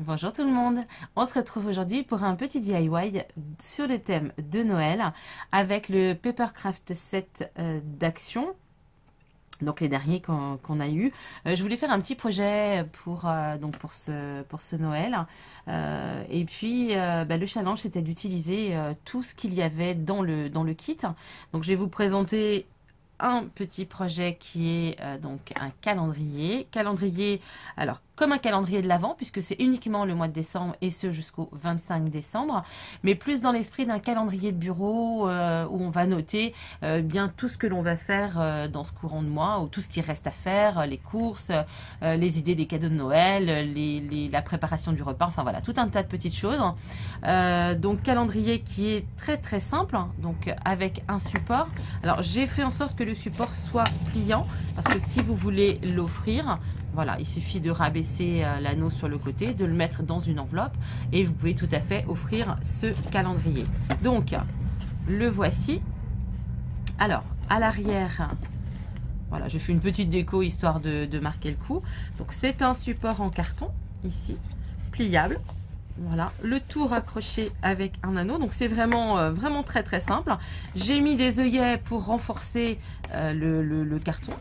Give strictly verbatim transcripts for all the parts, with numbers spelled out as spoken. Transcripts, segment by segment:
Bonjour tout le monde, on se retrouve aujourd'hui pour un petit D I Y sur le thème de Noël avec le Papercraft set euh, d'action, donc les derniers qu'on qu'on a eu. Euh, je voulais faire un petit projet pour, euh, donc pour, ce, pour ce Noël euh, et puis euh, bah, le challenge c'était d'utiliser euh, tout ce qu'il y avait dans le, dans le kit. Donc je vais vous présenter un petit projet qui est euh, donc un calendrier. Calendrier, alors comme un calendrier de l'Avent, puisque c'est uniquement le mois de décembre et ce jusqu'au vingt-cinq décembre, mais plus dans l'esprit d'un calendrier de bureau euh, où on va noter euh, bien tout ce que l'on va faire euh, dans ce courant de mois, ou tout ce qui reste à faire, euh, les courses, euh, les idées des cadeaux de Noël, les, les, la préparation du repas, enfin voilà, tout un tas de petites choses. Euh, donc calendrier qui est très très simple, donc avec un support. Alors j'ai fait en sorte que le support soit pliant, parce que si vous voulez l'offrir, voilà, il suffit de rabaisser euh, l'anneau sur le côté, de le mettre dans une enveloppe et vous pouvez tout à fait offrir ce calendrier. Donc, le voici. Alors, à l'arrière, voilà, je fais une petite déco histoire de, de marquer le coup. Donc, c'est un support en carton, ici, pliable. Voilà, le tout raccroché avec un anneau. Donc, c'est vraiment, euh, vraiment très, très simple. J'ai mis des œillets pour renforcer euh, le, le, le carton,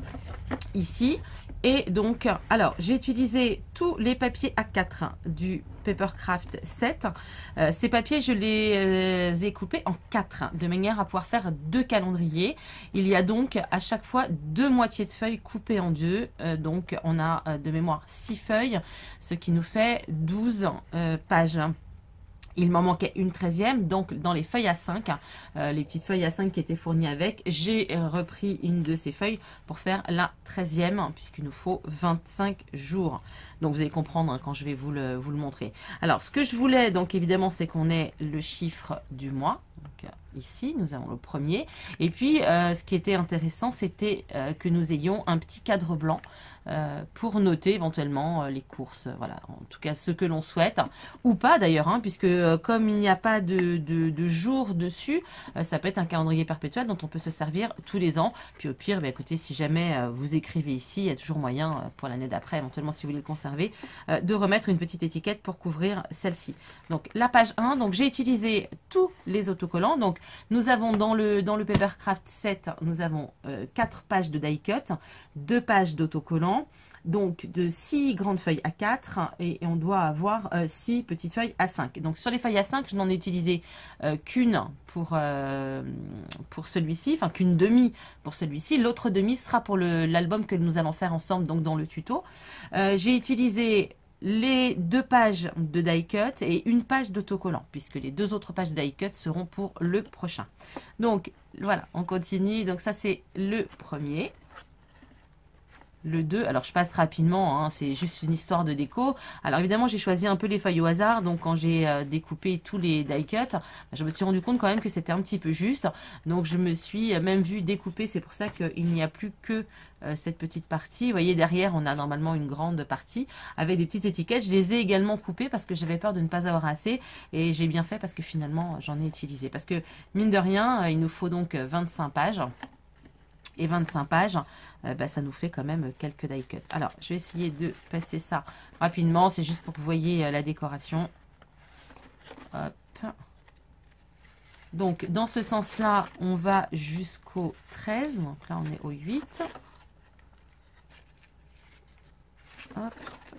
ici. Et donc, alors, j'ai utilisé tous les papiers A quatre du Papercraft set. Euh, ces papiers, je les euh, ai coupés en quatre, de manière à pouvoir faire deux calendriers. Il y a donc à chaque fois deux moitiés de feuilles coupées en deux. Euh, donc, on a euh, de mémoire six feuilles, ce qui nous fait douze euh, pages. Il m'en manquait une treizième, donc dans les feuilles A cinq, euh, les petites feuilles A cinq qui étaient fournies avec, j'ai repris une de ces feuilles pour faire la treizième, puisqu'il nous faut vingt-cinq jours. Donc vous allez comprendre hein, quand je vais vous le, vous le montrer. Alors ce que je voulais, donc évidemment, c'est qu'on ait le chiffre du mois. Donc, ici, nous avons le premier. Et puis, euh, ce qui était intéressant, c'était euh, que nous ayons un petit cadre blanc euh, pour noter éventuellement euh, les courses. Voilà, en tout cas, ce que l'on souhaite. Ou pas d'ailleurs, hein, puisque euh, comme il n'y a pas de, de, de jour dessus, euh, ça peut être un calendrier perpétuel dont on peut se servir tous les ans. Puis au pire, bah, écoutez, si jamais euh, vous écrivez ici, il y a toujours moyen, euh, pour l'année d'après, éventuellement si vous voulez le conserver, euh, de remettre une petite étiquette pour couvrir celle-ci. Donc, la page un, donc j'ai utilisé tous les autocollants. Donc, nous avons dans le, dans le Papercraft set, nous avons euh, quatre pages de die cut, deux pages d'autocollants, donc de six grandes feuilles A quatre et, et on doit avoir euh, six petites feuilles A cinq. Donc, sur les feuilles A cinq, je n'en ai utilisé euh, qu'une pour, euh, pour celui-ci, enfin qu'une demi pour celui-ci. L'autre demi sera pour l'album que nous allons faire ensemble, donc dans le tuto. Euh, j'ai utilisé les deux pages de die cut et une page d'autocollant, puisque les deux autres pages de die cut seront pour le prochain. Donc voilà, on continue. Donc ça c'est le premier. Le deux, alors je passe rapidement, hein, c'est juste une histoire de déco. Alors évidemment j'ai choisi un peu les feuilles au hasard, donc quand j'ai euh, découpé tous les die cut, je me suis rendu compte quand même que c'était un petit peu juste. Donc je me suis même vue découper, c'est pour ça qu'il n'y a plus que euh, cette petite partie. Vous voyez derrière on a normalement une grande partie avec des petites étiquettes. Je les ai également coupées parce que j'avais peur de ne pas avoir assez et j'ai bien fait parce que finalement j'en ai utilisé. Parce que mine de rien, il nous faut donc vingt-cinq pages. Et vingt-cinq pages, euh, bah, ça nous fait quand même quelques die cut. Alors, je vais essayer de passer ça rapidement. C'est juste pour que vous voyez euh, la décoration. Hop. Donc, dans ce sens-là, on va jusqu'au treize. Donc là, on est au huit. Hop.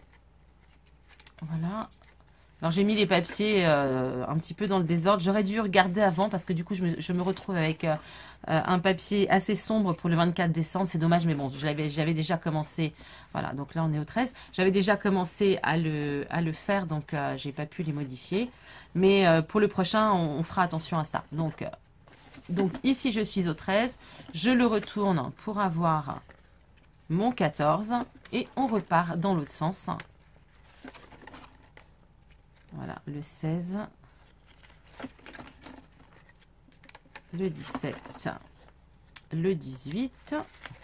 Voilà. Alors j'ai mis les papiers euh, un petit peu dans le désordre. J'aurais dû regarder avant parce que du coup je me, je me retrouve avec euh, un papier assez sombre pour le vingt-quatre décembre. C'est dommage mais bon, j'avais déjà commencé. Voilà, donc là on est au treize. J'avais déjà commencé à le, à le faire donc euh, j'ai pas pu les modifier. Mais euh, pour le prochain on, on fera attention à ça. Donc, euh, donc ici je suis au treize. Je le retourne pour avoir mon quatorze et on repart dans l'autre sens. Voilà, le seize, le dix-sept, le dix-huit,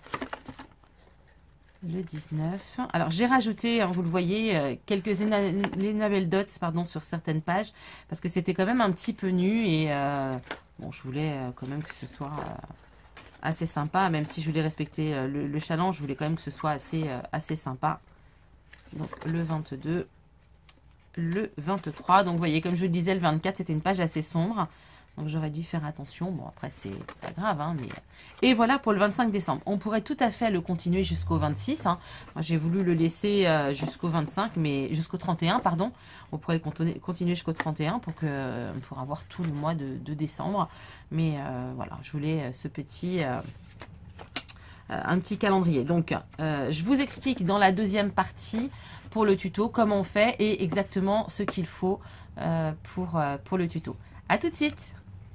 le dix-neuf. Alors, j'ai rajouté, hein, vous le voyez, quelques enamel dots pardon, sur certaines pages parce que c'était quand même un petit peu nu et euh, bon, je voulais euh, quand même que ce soit euh, assez sympa, même si je voulais respecter euh, le, le challenge, je voulais quand même que ce soit assez, euh, assez sympa. Donc, le vingt-deux. le vingt-trois. Donc vous voyez, comme je le disais, le vingt-quatre, c'était une page assez sombre. Donc j'aurais dû faire attention. Bon, après, c'est pas grave. Hein, mais... Et voilà pour le vingt-cinq décembre. On pourrait tout à fait le continuer jusqu'au vingt-six. Hein. Moi, j'ai voulu le laisser euh, jusqu'au vingt-cinq, mais jusqu'au trente et un, pardon. On pourrait continuer jusqu'au trente et un pour, que, euh, pour avoir tout le mois de, de décembre. Mais euh, voilà, je voulais ce petit... Euh, euh, un petit calendrier. Donc, euh, je vous explique dans la deuxième partie pour le tuto comment on fait et exactement ce qu'il faut euh, pour, euh, pour le tuto. À tout de suite!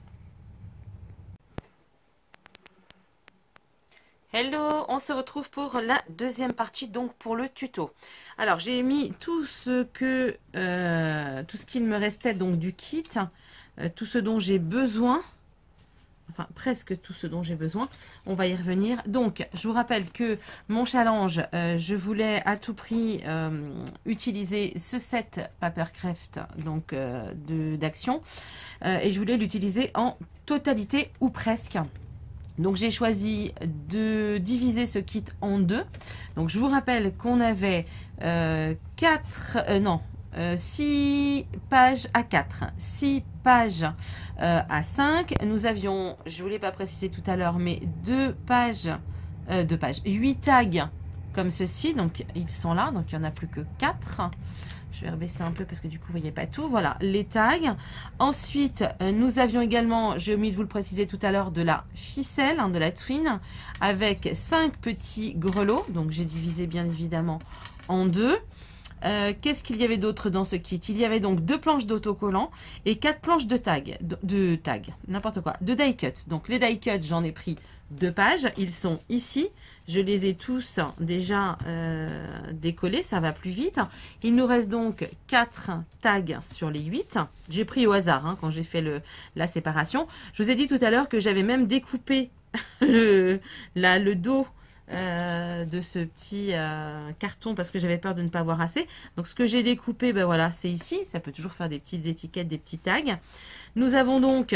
Hello, on se retrouve pour la deuxième partie, donc pour le tuto. Alors, j'ai mis tout ce que, euh, tout ce qu'il me restait donc du kit, euh, tout ce dont j'ai besoin, enfin presque tout ce dont j'ai besoin. On va y revenir. Donc, je vous rappelle que mon challenge, euh, je voulais à tout prix euh, utiliser ce set Papercraft donc euh, de d'action, euh, et je voulais l'utiliser en totalité ou presque. Donc j'ai choisi de diviser ce kit en deux. Donc je vous rappelle qu'on avait euh, quatre, euh, non, euh, six pages à quatre, six pages euh, à cinq. Nous avions, je ne voulais pas préciser tout à l'heure, mais deux pages, euh, deux pages, huit tags comme ceci. Donc ils sont là, donc il n'y en a plus que quatre. Je vais rebaisser un peu parce que du coup, vous ne voyez pas tout. Voilà, les tags. Ensuite, nous avions également, j'ai omis de vous le préciser tout à l'heure, de la ficelle, hein, de la twine, avec cinq petits grelots. Donc, j'ai divisé bien évidemment en deux. Euh, Qu'est-ce qu'il y avait d'autre dans ce kit? Il y avait donc deux planches d'autocollants et quatre planches de tag, de, de tag, n'importe quoi, de die cut. Donc, les die cut, j'en ai pris deux pages. Ils sont ici. Je les ai tous déjà euh, décollés, ça va plus vite. Il nous reste donc quatre tags sur les huit. J'ai pris au hasard hein, quand j'ai fait le, la séparation. Je vous ai dit tout à l'heure que j'avais même découpé le, la, le dos euh, de ce petit euh, carton parce que j'avais peur de ne pas avoir assez. Donc ce que j'ai découpé, ben voilà, c'est ici. Ça peut toujours faire des petites étiquettes, des petits tags. Nous avons donc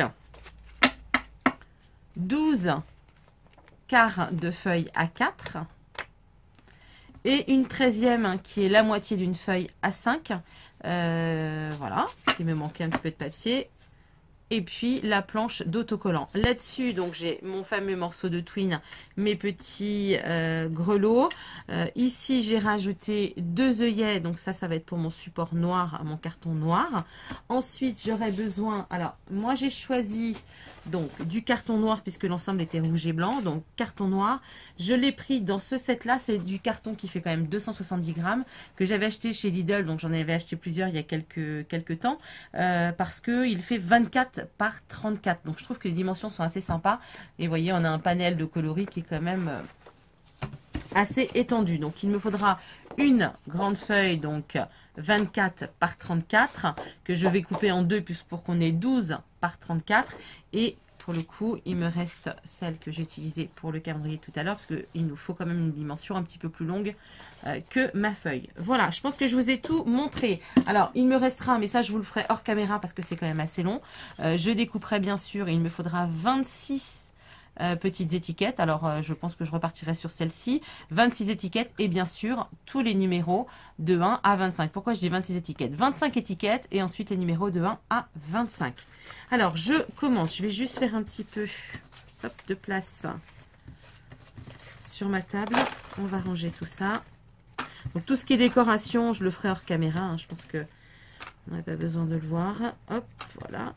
douze quart de feuille A quatre et une treizième qui est la moitié d'une feuille A cinq. Euh, voilà, il me manquait un petit peu de papier. Et puis la planche d'autocollant. Là-dessus, donc j'ai mon fameux morceau de twine, mes petits euh, grelots. Euh, ici, j'ai rajouté deux œillets. Donc ça, ça va être pour mon support noir, mon carton noir. Ensuite, j'aurai besoin... Alors, moi, j'ai choisi donc du carton noir puisque l'ensemble était rouge et blanc. Donc, carton noir. Je l'ai pris dans ce set-là. C'est du carton qui fait quand même deux cent soixante-dix grammes que j'avais acheté chez Lidl. Donc, j'en avais acheté plusieurs il y a quelques, quelques temps euh, parce qu'il fait vingt-quatre par trente-quatre. Donc, je trouve que les dimensions sont assez sympas. Et vous voyez, on a un panel de coloris qui est quand même assez étendu. Donc, il me faudra une grande feuille, donc vingt-quatre par trente-quatre, que je vais couper en deux pour qu'on ait douze par trente-quatre. Et pour le coup, il me reste celle que j'ai utilisée pour le calendrier tout à l'heure, parce qu'il nous faut quand même une dimension un petit peu plus longue euh, que ma feuille. Voilà, je pense que je vous ai tout montré. Alors, il me restera, mais ça, je vous le ferai hors caméra parce que c'est quand même assez long. Euh, je découperai bien sûr, et il me faudra vingt-six Euh, petites étiquettes. Alors euh, je pense que je repartirai sur celle-ci. vingt-six étiquettes et bien sûr tous les numéros de un à vingt-cinq. Pourquoi je dis vingt-six étiquettes? vingt-cinq étiquettes et ensuite les numéros de un à vingt-cinq. Alors je commence. Je vais juste faire un petit peu hop, de place sur ma table. On va ranger tout ça. Donc tout ce qui est décoration, je le ferai hors caméra. Hein. Je pense que on n'a pas besoin de le voir. Hop, voilà.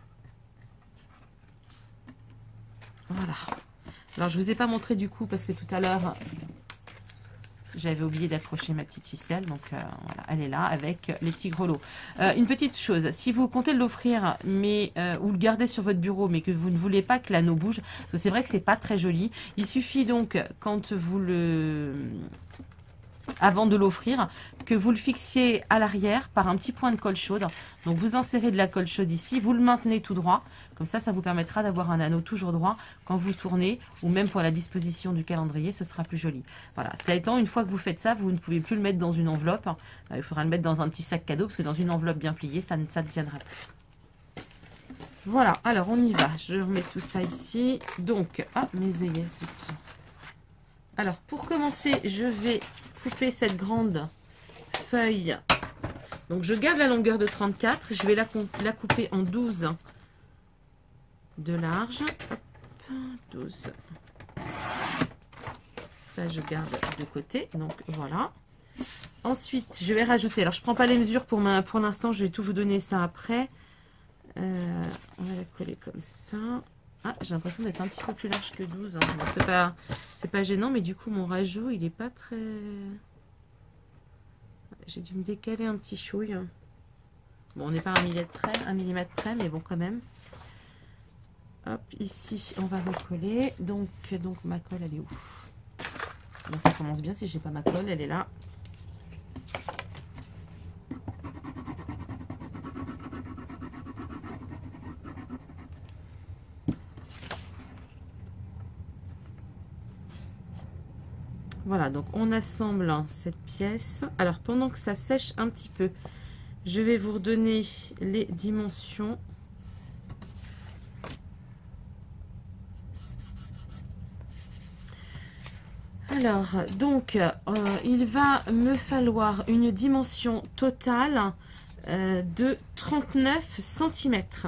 Voilà. Alors, je ne vous ai pas montré du coup parce que tout à l'heure, j'avais oublié d'accrocher ma petite ficelle. Donc, euh, voilà, elle est là avec les petits grelots. Euh, une petite chose, si vous comptez l'offrir mais euh, ou le garder sur votre bureau, mais que vous ne voulez pas que l'anneau bouge, parce que c'est vrai que c'est pas très joli. Il suffit donc, quand vous le... avant de l'offrir, que vous le fixiez à l'arrière par un petit point de colle chaude. Donc vous insérez de la colle chaude ici, vous le maintenez tout droit, comme ça, ça vous permettra d'avoir un anneau toujours droit quand vous tournez, ou même pour la disposition du calendrier, ce sera plus joli. Voilà, cela étant, une fois que vous faites ça, vous ne pouvez plus le mettre dans une enveloppe, il faudra le mettre dans un petit sac cadeau, parce que dans une enveloppe bien pliée, ça ne, ça ne tiendra plus. Voilà, alors on y va, je remets tout ça ici, donc, ah, mes œillets, zut. Alors, pour commencer, je vais couper cette grande feuille Donc je garde la longueur de trente-quatre. Je vais la, la couper en douze de large. Hop, douze. Ça, je garde de côté. Donc voilà. Ensuite, je vais rajouter. Alors, je ne prends pas les mesures pour, ma, pour l'instant. Je vais tout vous donner ça après. Euh, on va la coller comme ça. Ah, j'ai l'impression d'être un petit peu plus large que douze. Hein. Bon, c'est pas, c'est pas gênant, mais du coup, mon rajout, il n'est pas très... J'ai dû me décaler un petit chouille. Bon, on n'est pas à un millimètre près, un millimètre près, mais bon, quand même. Hop, ici, on va recoller. Donc, donc ma colle, elle est où? Bon, ça commence bien si j'ai pas ma colle, elle est là. Voilà, donc on assemble cette pièce. Alors, pendant que ça sèche un petit peu, je vais vous redonner les dimensions. Alors, donc, euh, il va me falloir une dimension totale euh, de trente-neuf centimètres.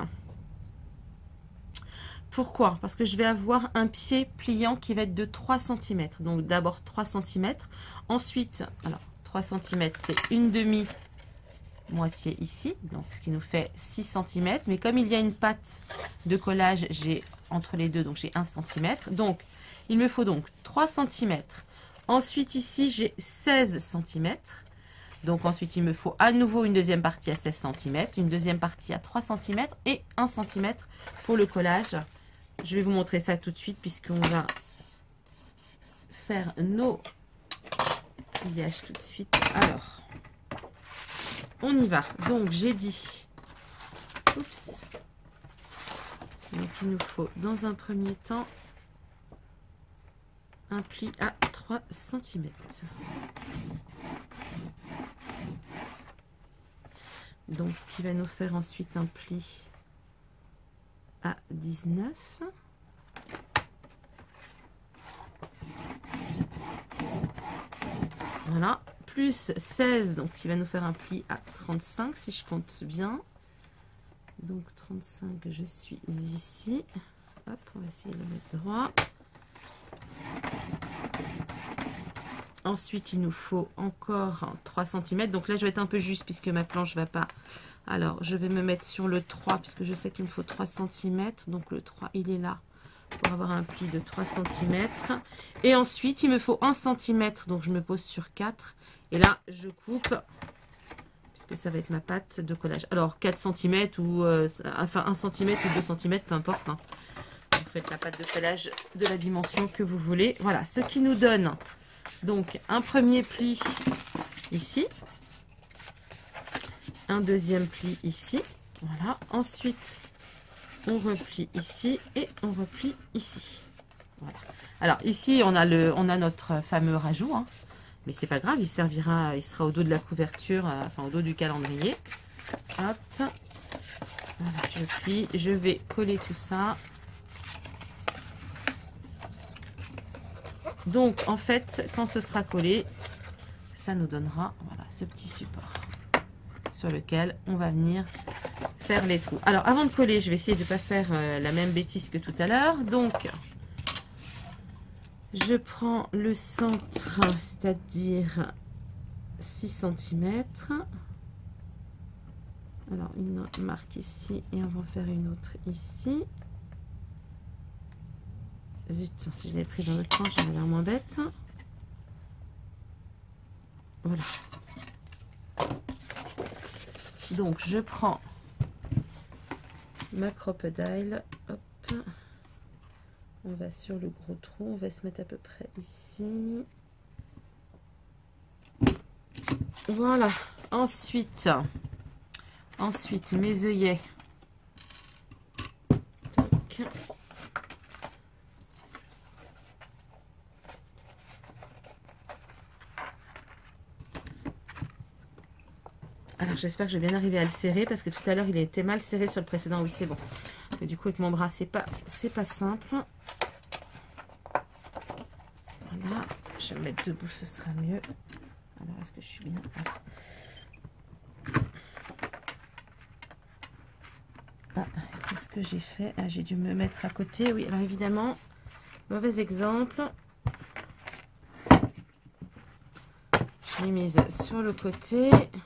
Pourquoi? Parce que je vais avoir un pied pliant qui va être de trois centimètres. Donc d'abord trois centimètres. Ensuite, alors trois centimètres, c'est une demi-moitié ici. Donc ce qui nous fait six centimètres. Mais comme il y a une patte de collage, j'ai entre les deux, donc j'ai un centimètre. Donc il me faut donc trois centimètres. Ensuite ici, j'ai seize centimètres. Donc ensuite, il me faut à nouveau une deuxième partie à seize centimètres, une deuxième partie à trois centimètres et un centimètre pour le collage. Je vais vous montrer ça tout de suite puisqu'on va faire nos pliages tout de suite. Alors, on y va. Donc, j'ai dit... Oups. Donc, il nous faut dans un premier temps un pli à trois centimètres. Donc, ce qui va nous faire ensuite un pli à dix-neuf. Voilà. Plus seize, donc qui va nous faire un pli à trente-cinq, si je compte bien. Donc, trente-cinq, je suis ici. Hop, on va essayer de le mettre droit. Ensuite, il nous faut encore trois centimètres. Donc là, je vais être un peu juste puisque ma planche ne va pas. Alors, je vais me mettre sur le trois puisque je sais qu'il me faut trois centimètres. Donc le trois, il est là pour avoir un pli de trois centimètres. Et ensuite, il me faut un centimètre. Donc, je me pose sur quatre. Et là, je coupe puisque ça va être ma pâte de collage. Alors, quatre centimètres ou euh, enfin un centimètre ou deux centimètres, peu importe. Hein. Vous faites la pâte de collage de la dimension que vous voulez. Voilà, ce qui nous donne... Donc, un premier pli ici. Un deuxième pli ici. Voilà. Ensuite, on replie ici et on replie ici. Voilà. Alors, ici, on a, le, on a notre fameux rajout. Hein. Mais c'est pas grave, il servira, il sera au dos de la couverture, euh, enfin au dos du calendrier. Hop. Voilà, je plie. Je vais coller tout ça. Donc, en fait, quand ce sera collé, ça nous donnera voilà, ce petit support sur lequel on va venir faire les trous. Alors, avant de coller, je vais essayer de ne pas faire euh, la même bêtise que tout à l'heure. Donc, je prends le centre, c'est-à-dire six centimètres. Alors, une marque ici et on va en faire une autre ici. Zut, si je l'ai pris dans l'autre sens, j'aurais l'air moins bête. Voilà. Donc, je prends ma crocodile. Hop. On va sur le gros trou. On va se mettre à peu près ici. Voilà. Ensuite, ensuite mes œillets. Tac. Alors j'espère que je vais bien arriver à le serrer parce que tout à l'heure il était mal serré sur le précédent. Oui, c'est bon. Et du coup avec mon bras c'est pas c'est pas simple. Voilà, je vais me mettre debout, ce sera mieux. Alors est-ce que je suis bien? Voilà. Ah, qu'est-ce que j'ai fait? Ah, j'ai dû me mettre à côté. Oui, alors évidemment, mauvais exemple. Je l'ai mise sur le côté.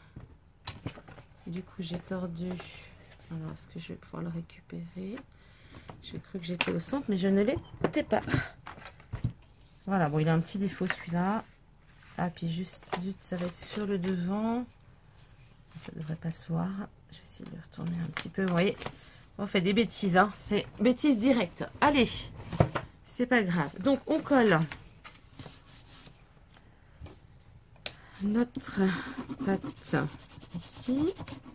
Du coup, j'ai tordu. Alors, est-ce que je vais pouvoir le récupérer? J'ai cru que j'étais au centre, mais je ne l'étais pas. Voilà, bon, il a un petit défaut celui-là. Ah, puis juste, zut, ça va être sur le devant. Ça ne devrait pas se voir. Je vais essayer de retourner un petit peu. Vous voyez, on fait des bêtises, hein. C'est bêtises directes. Allez, c'est pas grave. Donc, on colle notre pâte ici.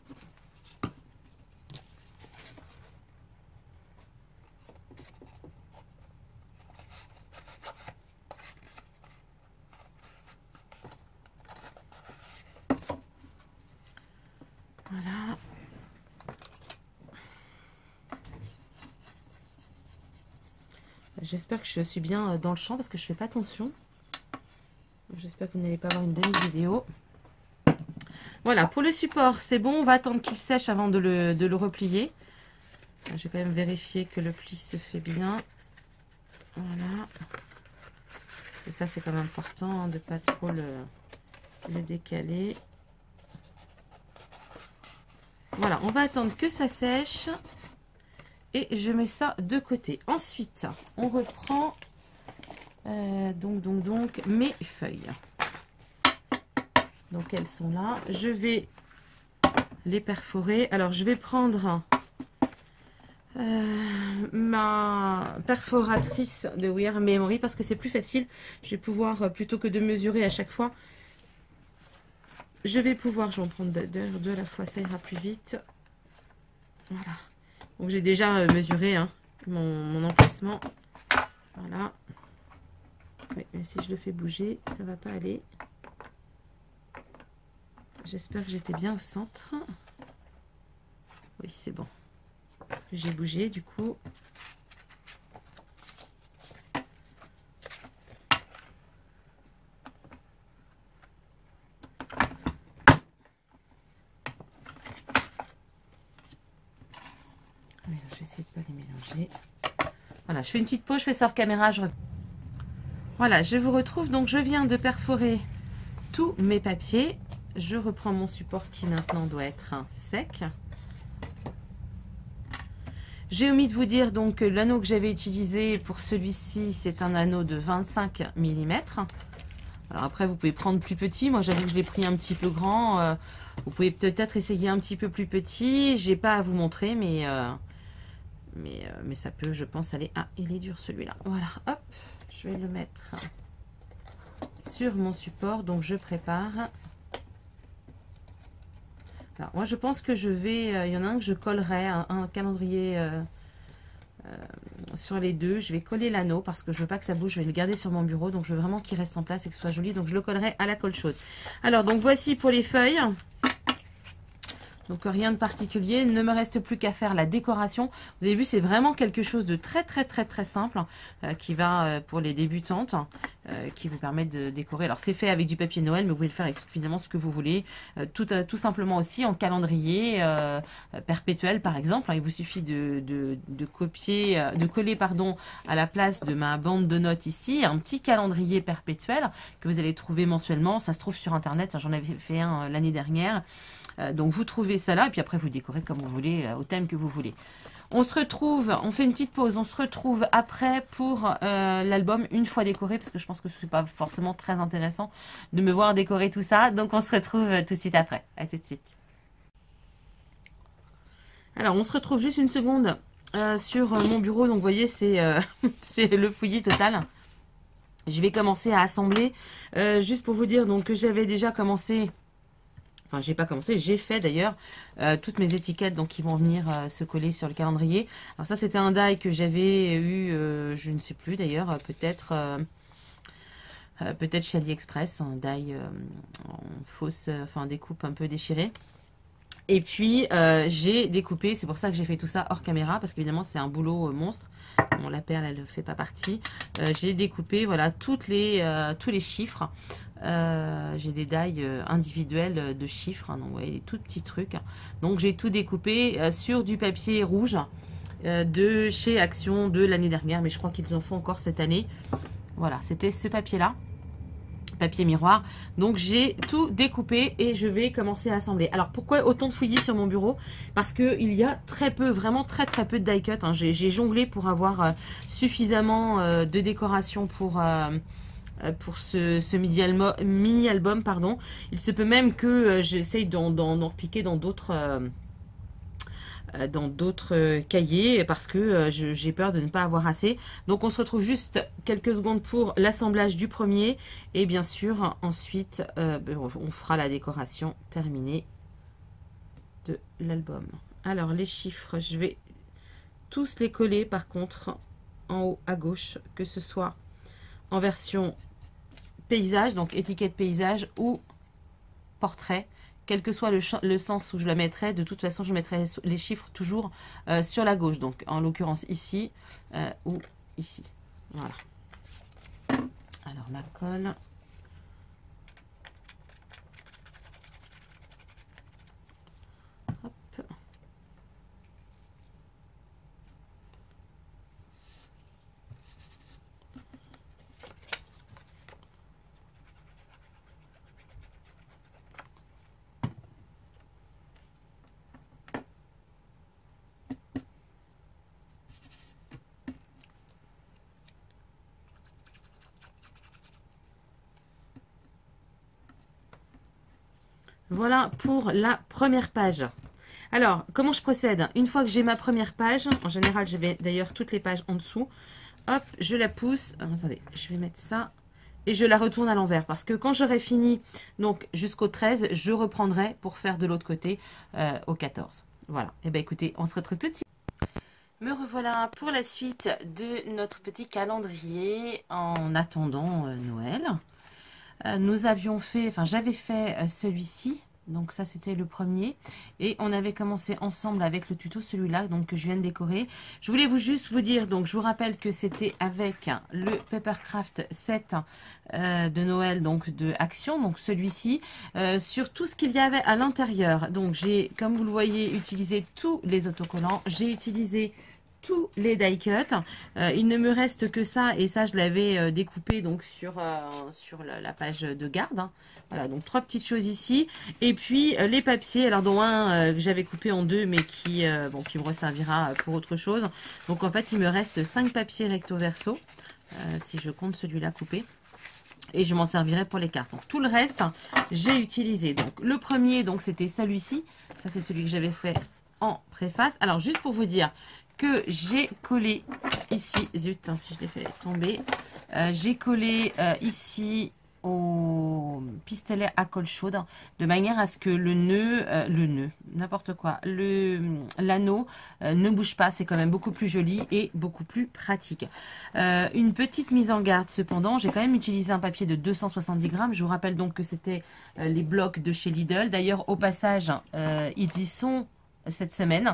Voilà. J'espère que je suis bien dans le champ parce que je fais pas attention. J'espère que vous n'allez pas avoir une demi-vidéo. Voilà, pour le support, c'est bon. On va attendre qu'il sèche avant de le, de le replier. Je vais quand même vérifier que le pli se fait bien. Voilà. Et ça, c'est quand même important hein, de ne pas trop le, le décaler. Voilà, on va attendre que ça sèche. Et je mets ça de côté. Ensuite, on reprend euh, donc, donc, donc mes feuilles. Donc, elles sont là. Je vais les perforer. Alors, je vais prendre euh, ma perforatrice de We Are Memory parce que c'est plus facile. Je vais pouvoir, plutôt que de mesurer à chaque fois, je vais pouvoir, je vais en prendre deux, deux, deux à la fois, ça ira plus vite. Voilà. Donc j'ai déjà euh, mesuré hein, mon, mon emplacement. Voilà. Oui, mais si je le fais bouger, ça va pas aller. J'espère que j'étais bien au centre. Oui, c'est bon. Parce que j'ai bougé du coup. Je vais essayer de ne pas les mélanger. Voilà, je fais une petite pause, je fais ça hors caméra. Je... Voilà, je vous retrouve. Donc, je viens de perforer tous mes papiers. Je reprends mon support qui maintenant doit être sec. J'ai omis de vous dire donc que l'anneau que j'avais utilisé pour celui-ci, c'est un anneau de vingt-cinq millimètres. Alors après, vous pouvez prendre plus petit. Moi, j'avoue que je l'ai pris un petit peu grand. Euh, vous pouvez peut-être essayer un petit peu plus petit. J'ai pas à vous montrer, mais... Euh... Mais, euh, mais ça peut, je pense, aller... Ah, il est dur celui-là. Voilà, hop, je vais le mettre sur mon support. Donc, je prépare. Alors, moi, je pense que je vais... Euh, il y en a un que je collerai, un, un calendrier euh, euh, sur les deux. Je vais coller l'anneau parce que je veux pas que ça bouge. Je vais le garder sur mon bureau. Donc, je veux vraiment qu'il reste en place et que ce soit joli. Donc, je le collerai à la colle chaude. Alors, donc, voici pour les feuilles. Donc rien de particulier, il ne me reste plus qu'à faire la décoration. Vous avez vu, c'est vraiment quelque chose de très très très très simple euh, qui va euh, pour les débutantes, euh, qui vous permet de décorer. Alors c'est fait avec du papier Noël, mais vous pouvez le faire avec finalement ce que vous voulez. Euh, tout, euh, tout simplement aussi en calendrier euh, perpétuel par exemple. Il vous suffit de, de, de copier, euh, de coller pardon à la place de ma bande de notes ici, un petit calendrier perpétuel que vous allez trouver mensuellement. Ça se trouve sur internet, j'en avais fait un euh, l'année dernière. Donc vous trouvez ça là et puis après vous décorez comme vous voulez, au thème que vous voulez. On se retrouve, on fait une petite pause, on se retrouve après pour euh, l'album une fois décoré parce que je pense que ce n'est pas forcément très intéressant de me voir décorer tout ça. Donc on se retrouve tout de suite après. À tout de suite. Alors on se retrouve juste une seconde euh, sur mon bureau. Donc vous voyez c'est euh, c'est le fouillis total. Je vais commencer à assembler. Euh, juste pour vous dire donc que j'avais déjà commencé... Enfin, j'ai pas commencé, j'ai fait d'ailleurs euh, toutes mes étiquettes donc qui vont venir euh, se coller sur le calendrier. Alors ça, c'était un die que j'avais eu, euh, je ne sais plus d'ailleurs, peut-être euh, euh, peut-être chez AliExpress, un die euh, en fausse, euh, enfin découpe un peu déchirée. Et puis euh, j'ai découpé, c'est pour ça que j'ai fait tout ça hors caméra parce qu'évidemment c'est un boulot euh, monstre. Bon, la perle elle ne fait pas partie. Euh, j'ai découpé voilà toutes les euh, tous les chiffres Euh, j'ai des die euh, individuelles de chiffres, hein, donc ouais, des tout petits trucs. Donc j'ai tout découpé euh, sur du papier rouge euh, de chez Action de l'année dernière, mais je crois qu'ils en font encore cette année. Voilà, c'était ce papier-là, papier miroir. Donc j'ai tout découpé et je vais commencer à assembler. Alors pourquoi autant de fouillis sur mon bureau? Parce que il y a très peu, vraiment très très peu de die cut. Hein. J'ai jonglé pour avoir euh, suffisamment euh, de décoration pour... Euh, pour ce, ce mini-album, pardon. Il se peut même que euh, j'essaye d'en repiquer dans d'autres euh, dans d'autres euh, cahiers parce que euh, j'ai peur de ne pas avoir assez. Donc on se retrouve juste quelques secondes pour l'assemblage du premier et bien sûr ensuite euh, on fera la décoration terminée de l'album. Alors les chiffres, je vais tous les coller par contre en haut à gauche, que ce soit en version paysage, donc étiquette paysage ou portrait, quel que soit le, le sens où je la mettrai, de toute façon je mettrai les chiffres toujours euh, sur la gauche, donc en l'occurrence ici euh, ou ici. Voilà. Alors ma colle. Hop. Voilà pour la première page. Alors, comment je procède? Une fois que j'ai ma première page, en général, je vais d'ailleurs toutes les pages en dessous. Hop, je la pousse. Alors, attendez, je vais mettre ça. Et je la retourne à l'envers. Parce que quand j'aurai fini, donc jusqu'au treize, je reprendrai pour faire de l'autre côté euh, au quatorze. Voilà. Et bien écoutez, on se retrouve tout de suite. Me revoilà pour la suite de notre petit calendrier en attendant euh, Noël. Euh, nous avions fait, enfin j'avais fait euh, celui-ci, donc ça c'était le premier, et on avait commencé ensemble avec le tuto, celui-là, donc que je viens de décorer. Je voulais vous juste vous dire, donc je vous rappelle que c'était avec le Papercraft sept euh, de Noël, donc de Action, donc celui-ci, euh, sur tout ce qu'il y avait à l'intérieur. Donc j'ai, comme vous le voyez, utilisé tous les autocollants, j'ai utilisé tous les die cut. Euh, il ne me reste que ça, et ça je l'avais euh, découpé donc sur, euh, sur la, la page de garde. Hein. Voilà, donc trois petites choses ici. Et puis euh, les papiers, alors dont un euh, que j'avais coupé en deux, mais qui, euh, bon, qui me resservira pour autre chose. Donc en fait il me reste cinq papiers recto verso, euh, si je compte celui-là coupé. Et je m'en servirai pour les cartes. Donc tout le reste, j'ai utilisé. Donc le premier, donc c'était celui-ci. Ça c'est celui que j'avais fait en préface. Alors juste pour vous dire que j'ai collé ici, zut, hein, si je l'ai fait tomber, euh, j'ai collé euh, ici au pistolet à colle chaude, de manière à ce que le nœud, euh, le nœud, n'importe quoi, le l'anneau euh, ne bouge pas. C'est quand même beaucoup plus joli et beaucoup plus pratique. Euh, une petite mise en garde cependant, j'ai quand même utilisé un papier de deux cent soixante-dix grammes. Je vous rappelle donc que c'était euh, les blocs de chez Lidl. D'ailleurs, au passage, euh, ils y sont cette semaine.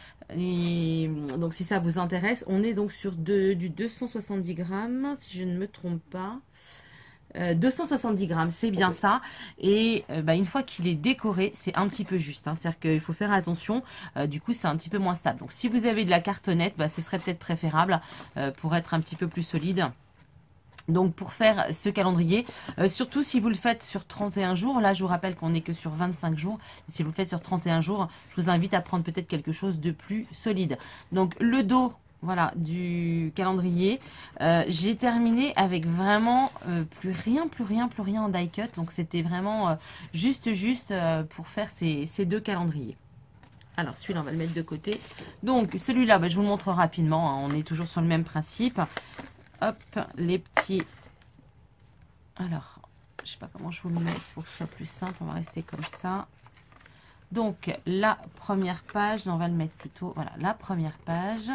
Et donc si ça vous intéresse, on est donc sur de, du deux cent soixante-dix grammes, si je ne me trompe pas. Euh, deux cent soixante-dix grammes, c'est bien ça. Et euh, bah, une fois qu'il est décoré, c'est un petit peu juste. Hein. C'est-à-dire qu'il faut faire attention. Euh, du coup, c'est un petit peu moins stable. Donc si vous avez de la cartonnette, bah, ce serait peut-être préférable euh, pour être un petit peu plus solide. Donc pour faire ce calendrier, euh, surtout si vous le faites sur trente et un jours, là je vous rappelle qu'on n'est que sur vingt-cinq jours, si vous le faites sur trente et un jours, je vous invite à prendre peut-être quelque chose de plus solide. Donc le dos, voilà, du calendrier, euh, j'ai terminé avec vraiment euh, plus rien, plus rien, plus rien en die cut, donc c'était vraiment euh, juste juste euh, pour faire ces, ces deux calendriers. Alors celui-là on va le mettre de côté. Donc celui-là, bah, je vous le montre rapidement, hein, on est toujours sur le même principe. Hop, les petits... Alors, je sais pas comment je vous le mets pour que ce soit plus simple. On va rester comme ça. Donc, la première page, on va le mettre plutôt... Voilà, la première page.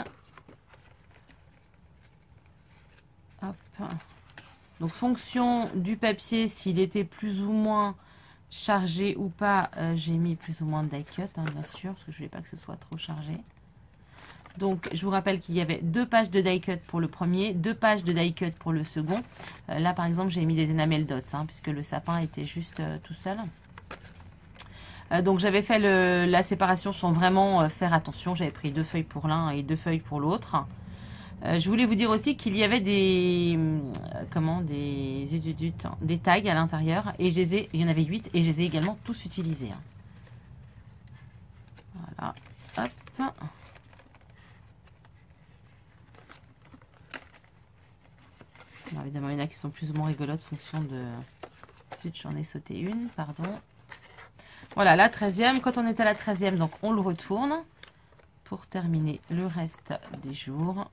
Hop. Donc, fonction du papier, s'il était plus ou moins chargé ou pas, euh, j'ai mis plus ou moins de die cut, hein, bien sûr, parce que je voulais pas que ce soit trop chargé. Donc, je vous rappelle qu'il y avait deux pages de die cut pour le premier, deux pages de die cut pour le second. Euh, là, par exemple, j'ai mis des enamel dots, hein, puisque le sapin était juste euh, tout seul. Euh, donc, j'avais fait le, la séparation sans vraiment euh, faire attention. J'avais pris deux feuilles pour l'un et deux feuilles pour l'autre. Euh, je voulais vous dire aussi qu'il y avait des, euh, comment, des, des tags à l'intérieur. Et je les ai, il y en avait huit et je les ai également tous utilisés. Hein. Voilà, hop. Alors, évidemment, il y en a qui sont plus ou moins rigolotes en fonction de... Ensuite, j'en ai sauté une, pardon. Voilà, la treizième. Quand on est à la treizième, donc on le retourne pour terminer le reste des jours.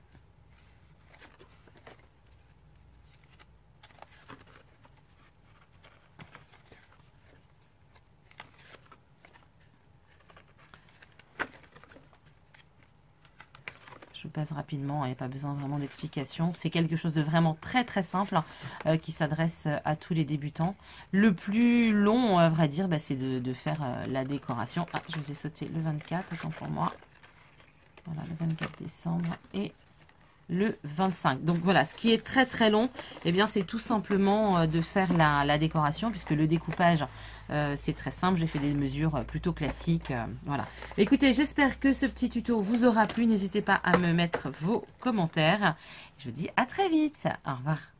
Je passe rapidement, il n'y a pas besoin vraiment d'explication. C'est quelque chose de vraiment très très simple euh, qui s'adresse à tous les débutants. Le plus long, à vrai dire, bah, c'est de, de faire euh, la décoration. Ah, je vous ai sauté le vingt-quatre, autant pour moi. Voilà, le vingt-quatre décembre et le vingt-cinq. Donc voilà, ce qui est très très long, eh bien c'est tout simplement euh, de faire la, la décoration, puisque le découpage, euh, c'est très simple. J'ai fait des mesures plutôt classiques. Euh, voilà. Écoutez, j'espère que ce petit tuto vous aura plu. N'hésitez pas à me mettre vos commentaires. Je vous dis à très vite. Au revoir.